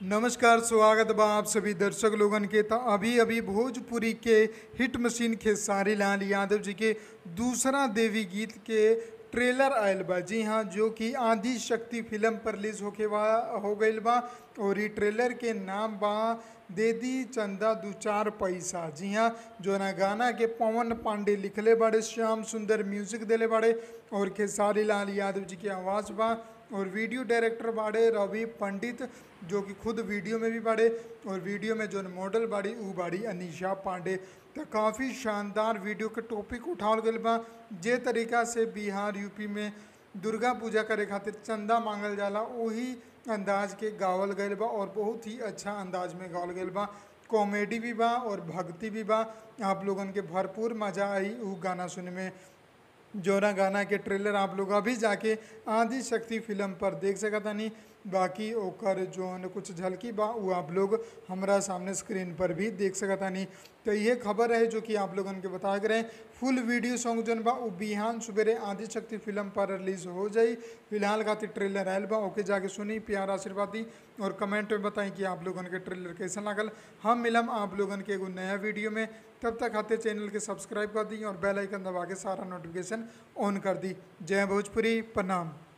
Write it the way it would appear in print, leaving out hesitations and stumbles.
नमस्कार, स्वागत बा आप सभी दर्शक लोगन के। तो अभी अभी भोजपुरी के हिट मशीन खेसारी लाल यादव जी के दूसरा देवी गीत के ट्रेलर आयल बा। जी हाँ, जो कि आदि शक्ति फिल्म पर रिलीज हो गईल बा। और ये ट्रेलर के नाम बा दे दी चंदा दू चार पैसा। जी हाँ, जो ना गाना के पवन पांडे लिखले बाड़े, श्याम सुंदर म्यूजिक देले बाड़े और खेसारी लाल यादव जी की आवाज़ बा। और वीडियो डायरेक्टर बाड़े रवि पंडित, जो कि खुद वीडियो में भी बाड़े। और वीडियो में जो मॉडल बाड़ी ऊ बाड़ी अनीशा पांडे। तो काफ़ी शानदार वीडियो के टॉपिक उठावल गईल बा। जे तरीका से बिहार यूपी में दुर्गा पूजा करे खातिर चंदा मांगल जाला, वही अंदाज के गावल गईल बा और बहुत ही अच्छा अंदाज में गावल गईल बा। कॉमेडी भी बा और भक्ति भी बा। आप लोगन के भरपूर मजा आई ऊ गाना सुने में। जोना गाना के ट्रेलर आप लोग अभी जाके आदि शक्ति फिल्म पर देख सकता नहीं। बाकी ओकर जो कुछ झलकी बा वो आप लोग हमारा सामने स्क्रीन पर भी देख सकता नहीं। तो ये खबर है जो कि आप लोगन के बता के रहे। फुल वीडियो सॉन्ग जन बा वो बिहान सुबेरे आदि शक्ति फिल्म पर रिलीज हो जाई। फिलहाल खातिर ट्रेलर आयल बा, ओके जाके सुनी, प्यार आशीर्वाद दी और कमेंट में बताएं कि आप लोगन के ट्रेलर कैसा लागल। हम मिलम आप लोगन के एगो नया वीडियो में। तब तक खातिर चैनल के सब्सक्राइब कर दी और बेल आइकन दबा के सारा नोटिफिकेशन ऑन कर दी। जय भोजपुरी, प्रणाम।